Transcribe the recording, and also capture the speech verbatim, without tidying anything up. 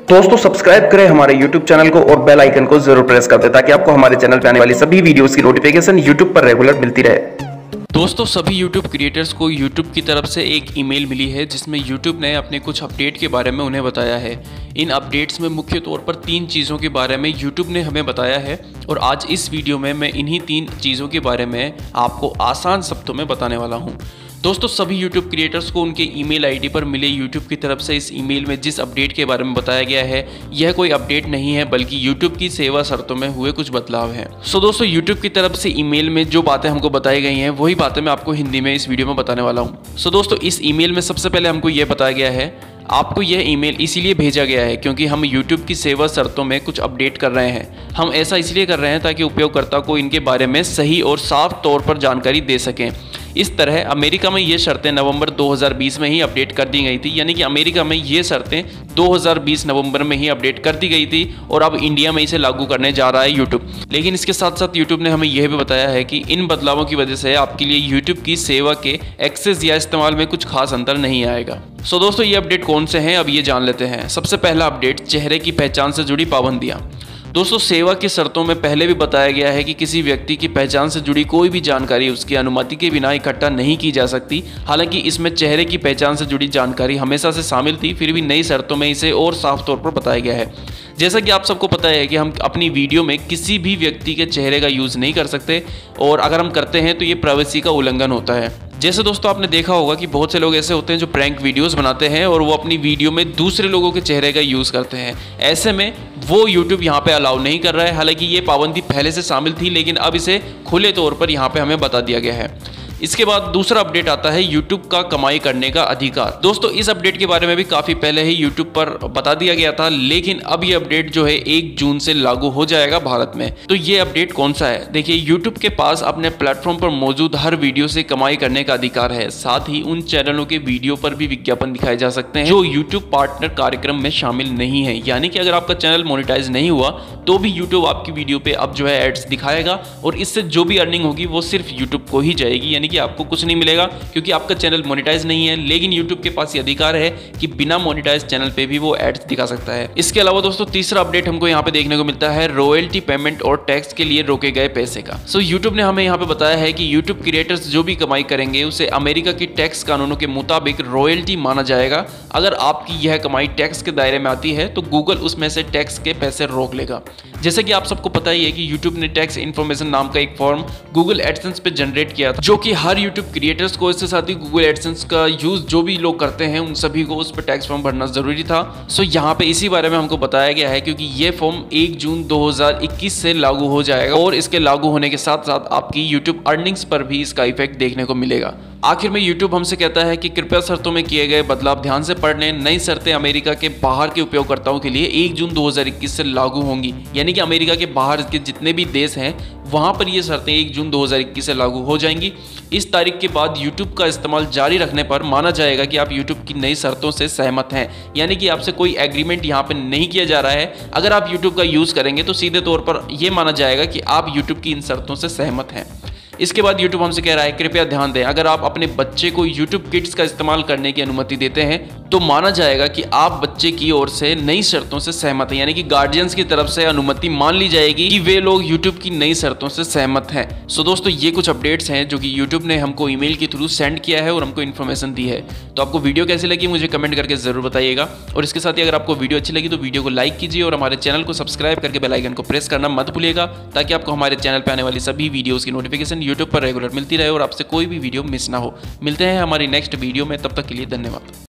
दोस्तों सब्सक्राइब करें हमारे यूट्यूब चैनल को और बेल आइकन को जरूर प्रेस कर दें ताकि आपको हमारे चैनल पे आने वाली सभी वीडियोस की नोटिफिकेशन यूट्यूब पर रेगुलर मिलती रहे। दोस्तों सभी यूट्यूब क्रिएटर्स को यूट्यूब की तरफ से एक ईमेल मिली है जिसमें यूट्यूब ने अपने कुछ अपडेट के बारे में उन्हें बताया है। इन अपडेट्स में मुख्य तौर पर तीन चीज़ों के बारे में यूट्यूब ने हमें बताया है और आज इस वीडियो में मैं इन्हीं तीन चीज़ों के बारे में आपको आसान शब्दों में बताने वाला हूँ। दोस्तों सभी यूट्यूब क्रिएटर्स को उनके ईमेल आईडी पर मिले यूट्यूब की तरफ से इस ईमेल में जिस अपडेट के बारे में बताया गया है यह कोई अपडेट नहीं है बल्कि यूट्यूब की सेवा शर्तों में हुए कुछ बदलाव हैं। सो दोस्तों यूट्यूब की तरफ से ईमेल में जो बातें हमको बताई गई हैं वही बातें मैं आपको हिंदी में इस वीडियो में बताने वाला हूँ। सो दोस्तों इस ईमेल में सबसे पहले हमको यह बताया गया है आपको यह ईमेल इसीलिए भेजा गया है क्योंकि हम YouTube की सेवा शर्तों में कुछ अपडेट कर रहे हैं। हम ऐसा इसलिए कर रहे हैं ताकि उपयोगकर्ता को इनके बारे में सही और साफ तौर पर जानकारी दे सकें। इस तरह अमेरिका में ये शर्तें नवंबर दो हज़ार बीस में ही अपडेट कर दी गई थी, यानी कि अमेरिका में ये शर्तें दो हज़ार बीस नवंबर में ही अपडेट कर दी गई थी और अब इंडिया में इसे लागू करने जा रहा है यूट्यूब। लेकिन इसके साथ साथ यूट्यूब ने हमें यह भी बताया है कि इन बदलावों की वजह से आपके लिए यूट्यूब की सेवा के एक्सेस या इस्तेमाल में कुछ खास अंतर नहीं आएगा। सो दोस्तों ये अपडेट कौन से हैं अब ये जान लेते हैं। सबसे पहला अपडेट चेहरे की पहचान से जुड़ी पाबंदियां। दोस्तों सेवा की शर्तों में पहले भी बताया गया है कि किसी व्यक्ति की पहचान से जुड़ी कोई भी जानकारी उसकी अनुमति के बिना इकट्ठा नहीं की जा सकती। हालांकि इसमें चेहरे की पहचान से जुड़ी जानकारी हमेशा से शामिल थी, फिर भी नई शर्तों में इसे और साफ तौर पर बताया गया है। जैसा कि आप सबको पता है कि हम अपनी वीडियो में किसी भी व्यक्ति के चेहरे का यूज़ नहीं कर सकते और अगर हम करते हैं तो ये प्राइवेसी का उल्लंघन होता है। जैसे दोस्तों आपने देखा होगा कि बहुत से लोग ऐसे होते हैं जो प्रैंक वीडियोस बनाते हैं और वो अपनी वीडियो में दूसरे लोगों के चेहरे का यूज़ करते हैं। ऐसे में वो यूट्यूब यहाँ पे अलाउ नहीं कर रहा है। हालांकि ये पाबंदी पहले से शामिल थी लेकिन अब इसे खुले तौर पर यहाँ पे हमें बता दिया गया है। इसके बाद दूसरा अपडेट आता है यूट्यूब का कमाई करने का अधिकार। दोस्तों इस अपडेट के बारे में भी काफ़ी पहले ही यूट्यूब पर बता दिया गया था, लेकिन अब ये अपडेट जो है एक जून से लागू हो जाएगा भारत में। तो ये अपडेट कौन सा है? देखिए यूट्यूब के पास अपने प्लेटफॉर्म पर मौजूद हर वीडियो से कमाई करने का अधिकार है। साथ ही उन चैनलों के वीडियो पर भी विज्ञापन दिखाए जा सकते हैं जो यूट्यूब पार्टनर कार्यक्रम में शामिल नहीं है। यानी कि अगर आपका चैनल मोनेटाइज नहीं हुआ तो भी यूट्यूब आपकी वीडियो पे अब जो है एड्स दिखाएगा और इससे जो भी अर्निंग होगी वो सिर्फ यूट्यूब को ही जाएगी, यानी कि आपको कुछ नहीं मिलेगा क्योंकि आपका चैनल मोनेटाइज नहीं है। लेकिन यूट्यूब के पास ये अधिकार है कि बिना मोनेटाइज चैनल पे भी वो एड्स दिखा सकता है। इसके अलावा दोस्तों तीसरा अपडेट हमको यहाँ पे देखने को मिलता है रॉयल्टी पेमेंट और टैक्स के लिए रोके गए पैसे का। सो यूट्यूब ने हमें यहाँ पे बताया है कि यूट्यूब क्रिएटर्स जो भी कमाई करेंगे उसे अमेरिका की टैक्स कानूनों के मुताबिक रॉयल्टी माना जाएगा। अगर आपकी यह कमाई टैक्स के दायरे में आती है तो गूगल उसमें से टैक्स के पैसे रोक लेगा। जैसे कि आप सबको पता ही है कि यूट्यूब ने टैक्स इन्फॉर्मेशन नाम का एक फॉर्म गूगल एडसेंस पे जनरेट किया था, जो कि हर यूट्यूब क्रिएटर्स को, इसके साथ ही गूगल एडसेंस का यूज जो भी लोग करते हैं उन सभी को उस पर टैक्स फॉर्म भरना जरूरी था। सो यहाँ पे इसी बारे में हमको बताया गया है क्योंकि ये फॉर्म एक जून दो हज़ार इक्कीस से लागू हो जाएगा और इसके लागू होने के साथ साथ आपकी यूट्यूब अर्निंग्स पर भी इसका इफेक्ट देखने को मिलेगा। आखिर में यूट्यूब हमसे कहता है कि कृपया शर्तों में किए गए बदलाव ध्यान से पढ़ लें। नई शर्तें अमेरिका के बाहर के उपयोगकर्ताओं के लिए एक जून दो हज़ार इक्कीस से लागू होंगी, यानी कि अमेरिका के बाहर के जितने भी देश हैं वहां पर ये शर्तें एक जून दो हज़ार इक्कीस से लागू हो जाएंगी। इस तारीख के बाद यूट्यूब का इस्तेमाल जारी रखने पर माना जाएगा कि आप यूट्यूब की नई शर्तों से सहमत हैं, यानी कि आपसे कोई एग्रीमेंट यहाँ पे नहीं किया जा रहा है। अगर आप यूट्यूब का यूज़ करेंगे तो सीधे तौर पर यह माना जाएगा कि आप यूट्यूब की इन शर्तों से सहमत हैं। इसके बाद YouTube हमसे कह रहा है कृपया ध्यान दें, अगर आप अपने बच्चे को YouTube किड्स का इस्तेमाल करने की अनुमति देते हैं तो माना जाएगा कि आप बच्चे की ओर से नई शर्तों से सहमत हैं, यानी कि गार्जियंस की तरफ से अनुमति मान ली जाएगी कि वे लोग YouTube की नई शर्तों से सहमत हैं। सो दोस्तों ये कुछ अपडेट्स हैं जो कि YouTube ने हमको ईमेल के थ्रू सेंड किया है और हमको इन्फॉर्मेशन दी है। तो आपको वीडियो कैसी लगी मुझे कमेंट करके जरूर बताइएगा और इसके साथ ही अगर आपको वीडियो अच्छी लगी तो वीडियो को लाइक कीजिए और हमारे चैनल को सब्सक्राइब करके बेल आइकन को प्रेस करना मत भूलिएगा ताकि आपको हमारे चैनल पर आने वाली सभी वीडियोज़ की नोटिफिकेशन यूट्यूब पर रेगुलर मिलती रहे और आपसे कोई भी वीडियो मिस ना हो। मिलते हैं हमारी नेक्स्ट वीडियो में, तब तक के लिए धन्यवाद।